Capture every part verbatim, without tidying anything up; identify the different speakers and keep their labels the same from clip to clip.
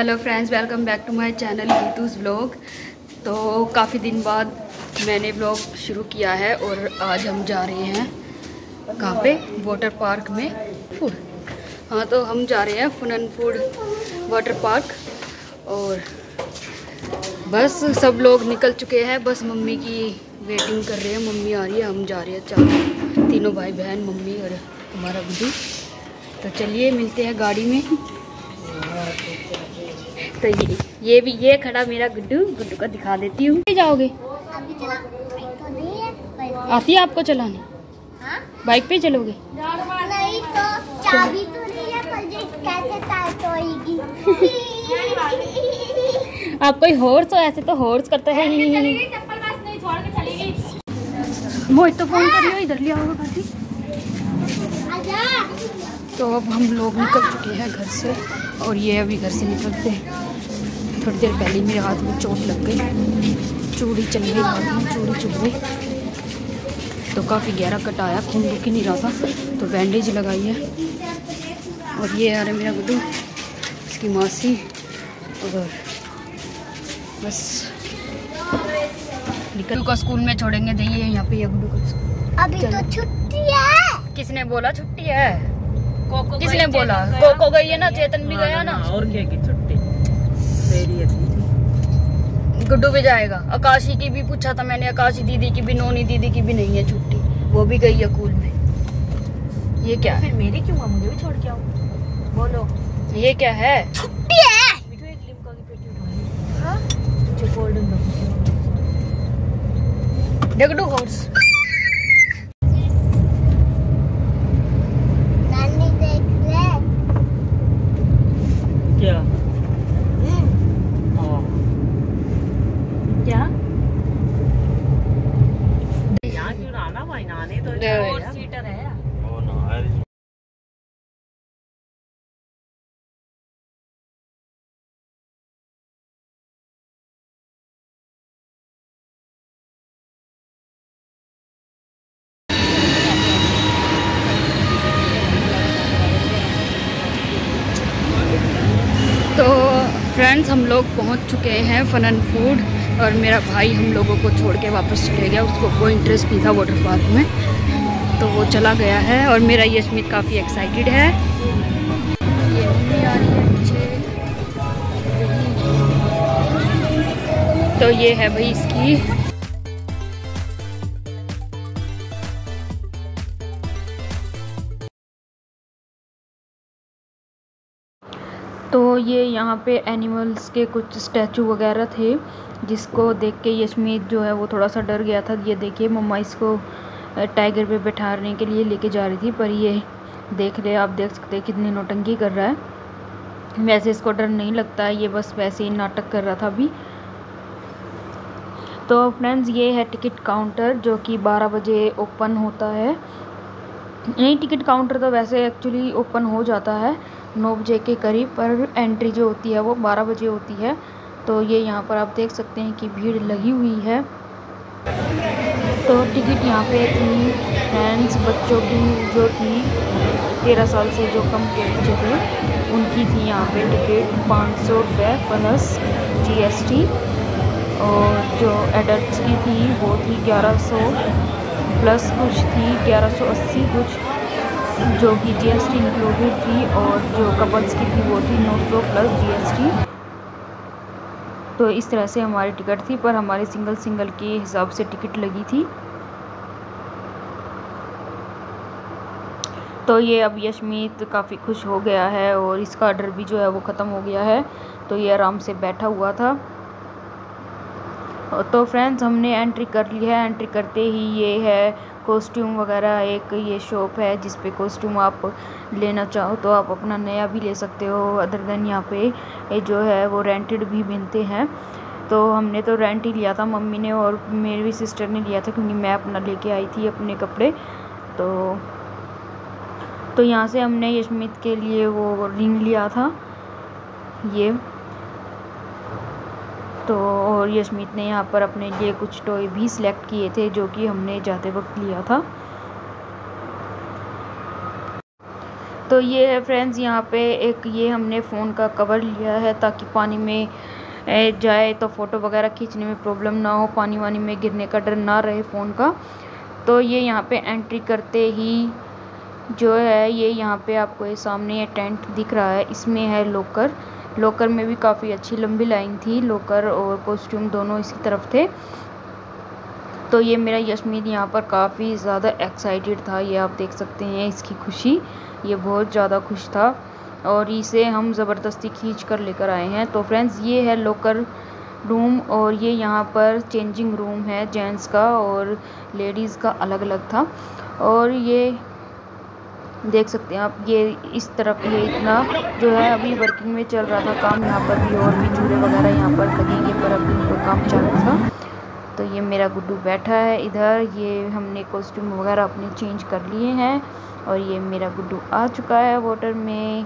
Speaker 1: Hello friends, welcome back to my channel Geetu's vlog. तो काफ़ी दिन बाद मैंने व्लॉग शुरू किया है और आज हम जा रहे हैं कहाँ पे, वाटर पार्क में फूड। हाँ, तो हम जा रहे हैं फन फूड वाटर पार्क और बस सब लोग निकल चुके हैं। बस मम्मी की वेटिंग कर रहे हैं। मम्मी आ रही है, हम जा रहे हैं चार तीनों भाई बहन, मम्मी और हमारा गुड्डू। तो चलिए मिलते हैं गाड़ी में। तो ये ये भी ये खड़ा मेरा गुड्डू गुड्डू का दिखा देती हूँ। जाओगे? अभी चला तो नहीं है। आती है आपको चलाने? हाँ? बाइक पे चलोगे? नहीं तो चाबी तो नहीं है, पर ये कैसे टाइट होएगी? आप कोई हॉर्स हो? ऐसे तो हॉर्स करता है। मोहित तो फोन करियो, इधर लिया होगा काफी। तो अब हम लोग निकल चुके हैं घर से और ये अभी घर से निकलते हैं। थोड़ी देर पहले मेरे हाथ में चोट लग गई, चूड़ी चल गई हाथ में, चूड़ी चुभ गई। तो काफ़ी गहरा कट आया, खून रुक ही नहीं रहा था, तो बैंडेज लगाई है। और ये आ रहा मेरा गुड्डू, इसकी मासी। और बस गुड्डू को स्कूल में छोड़ेंगे। देखिए यहाँ पे गुड्डू का स्कूल। अभी तो छुट्टी है। किसने बोला छुट्टी है? कोको किसने बोला? कोको गई है ना, चेतन भी गया ना।
Speaker 2: और क्या की छुट्टी?
Speaker 1: गुड्डू भी जाएगा। आकाशी की भी पूछा था मैंने, आकाशी दीदी की भी, नोनी दीदी की भी नहीं है छुट्टी, वो भी गई है स्कूल में। ये क्या?
Speaker 2: फिर मेरी क्यों? मुझे भी छोड़ के आओ। बोलो
Speaker 1: ये क्या है? छुट्टी है।
Speaker 2: बिटू एक लिम्का की पेटी उठाई। हां, जो गोल्डन
Speaker 1: डगडू हॉर्स।
Speaker 3: नानी देख ले।
Speaker 2: क्या? क्या? यहाँ क्यों आना भाई? नाने तो फोर सीटर है। ओ ना।
Speaker 1: तो फ्रेंड्स, हम लोग पहुंच चुके हैं फन एंड फूड और मेरा भाई हम लोगों को छोड़ के वापस चले गया। उसको कोई इंटरेस्ट नहीं था वाटर पार्क में, तो वो चला गया है। और मेरा यशमीत काफ़ी एक्साइटेड है। ये मम्मी आ रही है पीछे। तो ये है भाई इसकी। तो ये यहाँ पे एनिमल्स के कुछ स्टैचू वगैरह थे, जिसको देख के यशमीत जो है वो थोड़ा सा डर गया था। ये देखिए, मम्मा इसको टाइगर पे बैठाने के लिए लेके जा रही थी, पर ये देख ले, आप देख सकते हैं कितनी नौटंकी कर रहा है। वैसे इसको डर नहीं लगता है, ये बस वैसे ही नाटक कर रहा था अभी। तो फ्रेंड्स, ये है टिकट काउंटर, जो कि बारह बजे ओपन होता है। नहीं, टिकट काउंटर तो वैसे एक्चुअली ओपन हो जाता है नौ बजे के करीब, पर एंट्री जो होती है वो बारह बजे होती है। तो ये यहाँ पर आप देख सकते हैं कि भीड़ लगी हुई है। तो टिकट यहाँ पे थी फ्रेंड्स, बच्चों की जो थी तेरह साल से जो कम के बच्चे थे उनकी थी यहाँ पे टिकट पाँच सौ रुपये प्लस जीएसटी। और जो एडल्ट्स की थी वो थी ग्यारह सौ प्लस कुछ थी, ग्यारह सौ अस्सी कुछ, जो कि जीएसटी इंक्लूडेड थी। और जो कपल्स की थी वो थी नौ सौ प्लस जीएसटी। तो इस तरह से हमारी टिकट थी, पर हमारे सिंगल सिंगल के हिसाब से टिकट लगी थी। तो ये अब यशमीत काफ़ी खुश हो गया है और इसका डर भी जो है वो ख़त्म हो गया है। तो ये आराम से बैठा हुआ था। तो फ्रेंड्स, हमने एंट्री कर ली है। एंट्री करते ही ये है कॉस्ट्यूम वगैरह, एक ये शॉप है जिस पे कॉस्ट्यूम आप लेना चाहो तो आप अपना नया भी ले सकते हो। अदर देन यहाँ पे जो है वो रेंटेड भी मिलते हैं। तो हमने तो रेंट ही लिया था, मम्मी ने और मेरी भी सिस्टर ने लिया था, क्योंकि मैं अपना लेके आई थी अपने कपड़े। तो तो यहाँ से हमने यशमीत के लिए वो रिंग लिया था ये। तो और यशमीत ने यहाँ पर अपने लिए कुछ टॉय भी सिलेक्ट किए थे, जो कि हमने जाते वक्त लिया था। तो ये है फ्रेंड्स, यहाँ पे एक ये हमने फ़ोन का कवर लिया है ताकि पानी में जाए तो फ़ोटो वगैरह खींचने में प्रॉब्लम ना हो, पानी वानी में गिरने का डर ना रहे फ़ोन का। तो ये यहाँ पे एंट्री करते ही जो है ये यहाँ पे आपको ये सामने ये टेंट दिख रहा है, इसमें है लॉकर। लॉकर में भी काफ़ी अच्छी लंबी लाइन थी, लॉकर और कॉस्ट्यूम दोनों इसी तरफ थे। तो ये मेरा यशमीत यहाँ पर काफ़ी ज़्यादा एक्साइटेड था, ये आप देख सकते हैं इसकी खुशी, ये बहुत ज़्यादा खुश था और इसे हम ज़बरदस्ती खींच कर लेकर आए हैं। तो फ्रेंड्स ये है लॉकर रूम और ये यहाँ पर चेंजिंग रूम है, जेंट्स का और लेडीज़ का अलग अलग था। और ये देख सकते हैं आप, ये इस तरफ ये इतना जो है अभी वर्किंग में चल रहा था काम, यहाँ पर भी और भी झूले वगैरह यहाँ पर लगेंगे पर अभी उनका काम चालू था। तो ये मेरा गुड्डू बैठा है इधर, ये हमने कॉस्ट्यूम वगैरह अपने चेंज कर लिए हैं और ये मेरा गुड्डू आ चुका है वाटर में।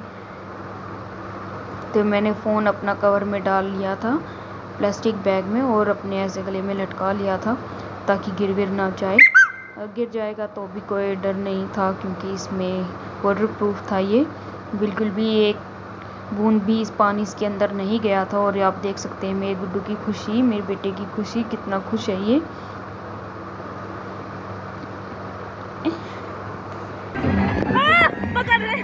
Speaker 1: तो मैंने फ़ोन अपना कवर में डाल लिया था प्लास्टिक बैग में और अपने ऐसे गले में लटका लिया था ताकि गिर गिर ना जाए, गिर जाएगा तो भी कोई डर नहीं था क्योंकि इसमें वाटर प्रूफ था, ये बिल्कुल भी एक बूंद भी इस पानी इसके अंदर नहीं गया था। और आप देख सकते हैं मेरे गुड्डू की खुशी, मेरे बेटे की खुशी, कितना खुश है ये।
Speaker 2: आ, पकड़ रहे।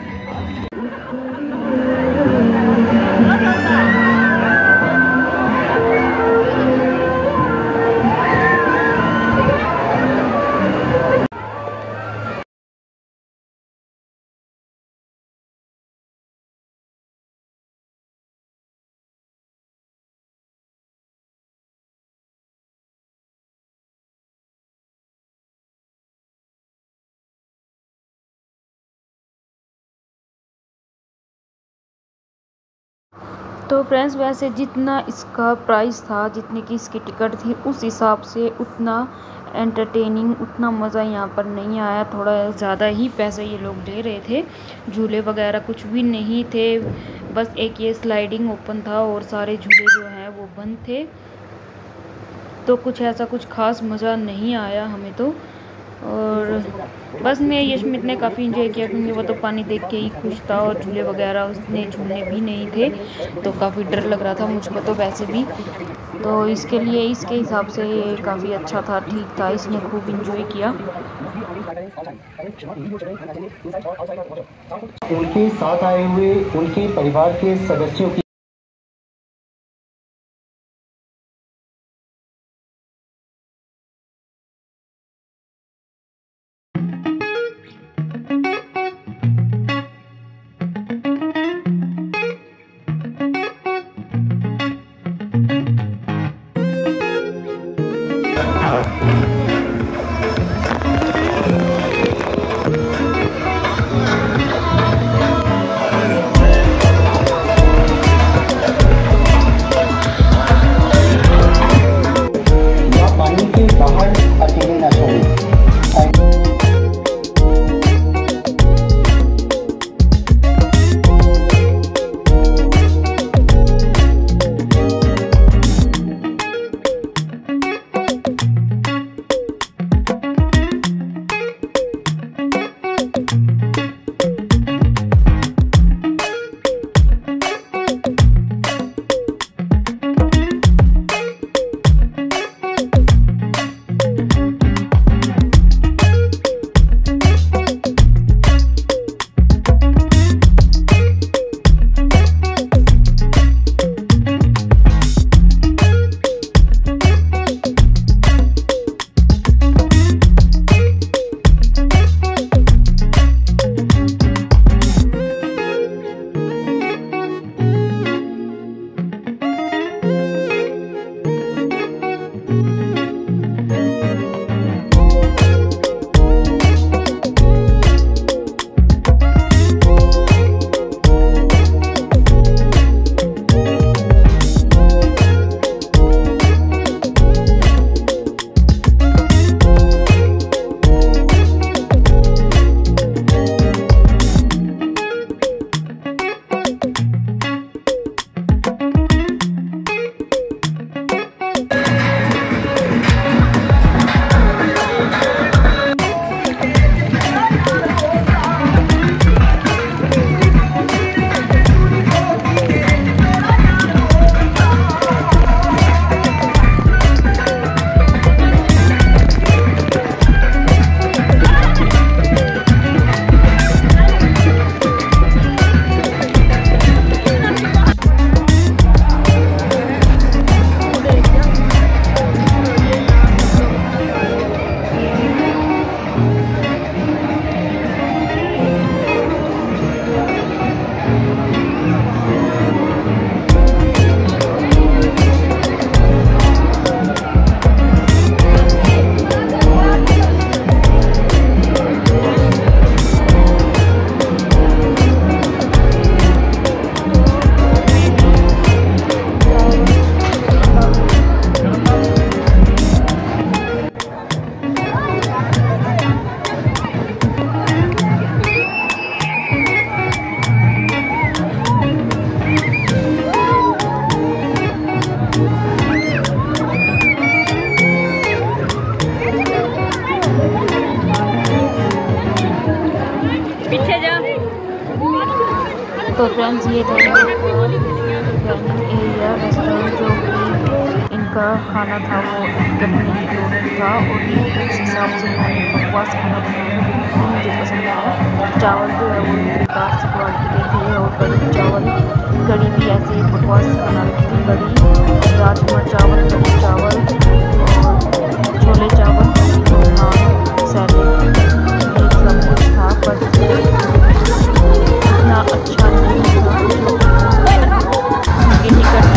Speaker 1: तो फ्रेंड्स वैसे जितना इसका प्राइस था, जितने की इसकी टिकट थी, उस हिसाब से उतना एंटरटेनिंग, उतना मज़ा यहाँ पर नहीं आया। थोड़ा ज़्यादा ही पैसे ये लोग ले रहे थे, झूले वगैरह कुछ भी नहीं थे, बस एक ये स्लाइडिंग ओपन था और सारे झूले जो हैं वो बंद थे। तो कुछ ऐसा कुछ खास मज़ा नहीं आया हमें तो। और बस मैं यशमीत ने काफ़ी इंजॉय किया क्योंकि वो तो पानी देख के ही खुश था और झूले वगैरह उसने झूलने भी नहीं थे, तो काफ़ी डर लग रहा था मुझको तो वैसे भी। तो इसके लिए इसके हिसाब से ये काफ़ी अच्छा था, ठीक था, इसने खूब इंजॉय किया।
Speaker 3: उनके साथ आए हुए उनके परिवार के सदस्यों की
Speaker 1: फ्रेंड्स ये था डाइनिंग एरिया रेस्टोरेंट, जो कि इनका खाना था वो कंपनी इंक्लूडेड था और उस हिसाब से इन्होंने बकवास खाना बनाया, बिल्कुल मुझे पसंद आया। चावल जो है वो बेकार सी क्वालिटी के थे और कड़ी चावल कड़ी भी ऐसे बकवास बना रखी थी। कड़ी राजमा चावल, कड़ी चावल और छोले चावल, नान, सैलेड, ये सब कुछ था, पर इतना अच्छा नहीं था जो उनकी टिकट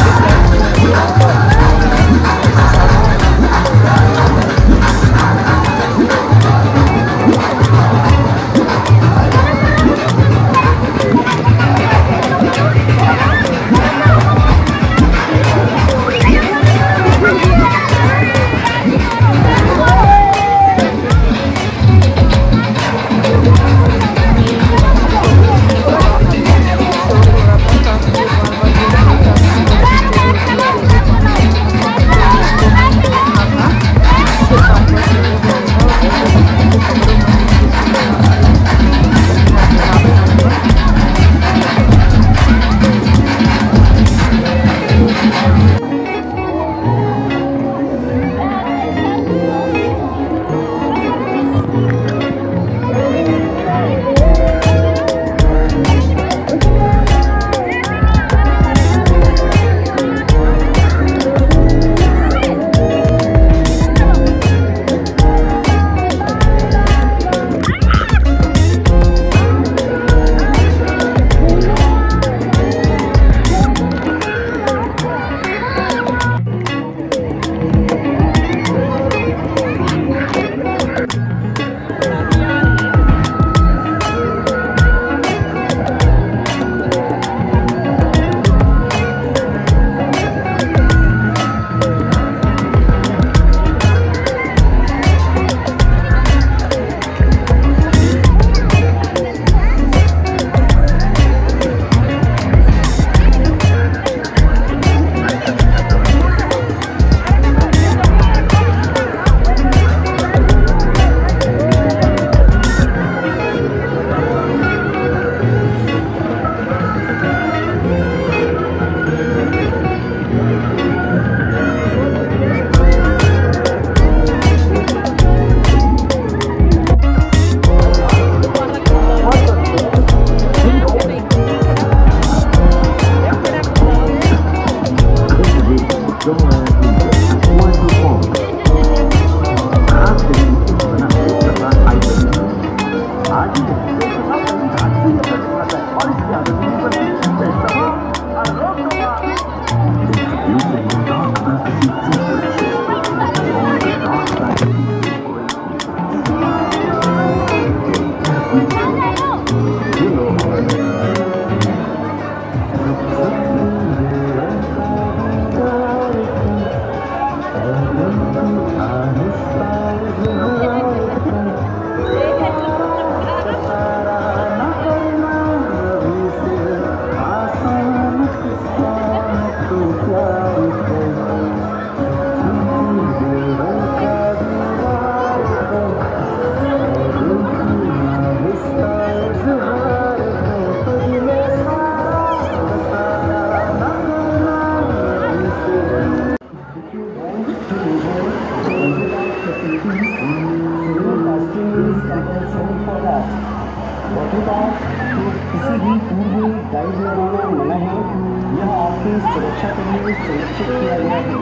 Speaker 3: वाटरपार्क तो किसी भी टूर में गाइड लगाना मना है। यह आपकी सुरक्षा के लिए सुरक्षित किया गया है।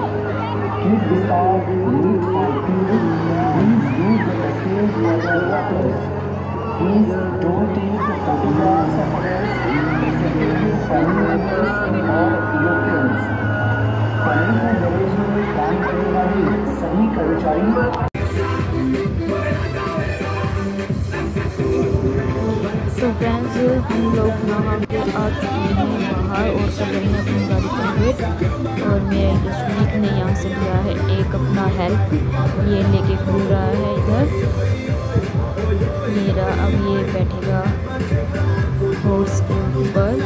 Speaker 3: Keep this park neat and clean. Please use the dustbin for the waters. Please don't take the photographs of others except your family members और योर फ्रेंड्स। फाइनेंशियल गैरेज में काम करने वाले सभी कर्मचारी।
Speaker 1: तो फ्रेंड्स हम लोग यहाँ पे आ चुके हैं बाहर और कर रहे हैं अपनी गाड़ी का वेट। और मेरे जसमीत ने यहाँ से लिया है एक अपना हेल्प, ये लेके घूम रहा है इधर। मेरा अब ये बैठेगा हॉर्स के ऊपर।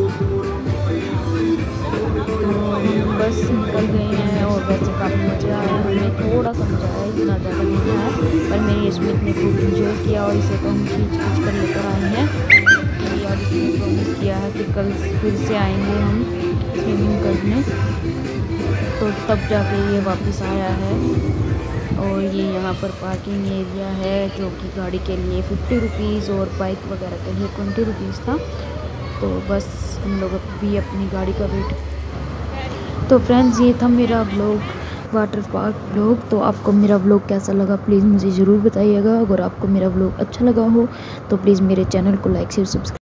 Speaker 1: बस निकल गए हैं और वैसे काफ़ी मज़ा आया। हमें थोड़ा सा मज़ा आया, इतना ज़्यादा नहीं आया, पर मेरी स्मिथ ने खूब इंजॉय किया और इसे तो हम खींच खींच कर लेकर आए हैं। और इसने प्रॉमिस किया है कि कल फिर से आएंगे हम स्विमिंग करने, तो तब जाके ये वापस आया है। और ये यहाँ पर पार्किंग एरिया है जो कि गाड़ी के लिए फिफ्टी रुपीज़ और बाइक वगैरह के लिए ट्वेंटी रुपीज़ था। तो बस हम लोग भी अपनी गाड़ी का वेट। तो फ्रेंड्स ये था मेरा व्लॉग, वाटर पार्क व्लॉग। तो आपको मेरा व्लॉग कैसा लगा प्लीज़ मुझे ज़रूर बताइएगा। अगर आपको मेरा व्लॉग अच्छा लगा हो तो प्लीज़ मेरे चैनल को लाइक शेयर सब्सक्राइब